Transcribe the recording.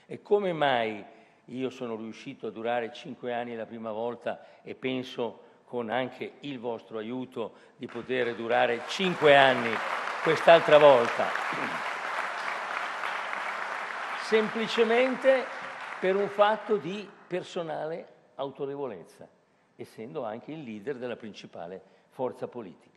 E come mai io sono riuscito a durare 5 anni la prima volta e penso con anche il vostro aiuto di poter durare 5 anni quest'altra volta? Semplicemente per un fatto di personale autorevolezza, essendo anche il leader della principale forza politica.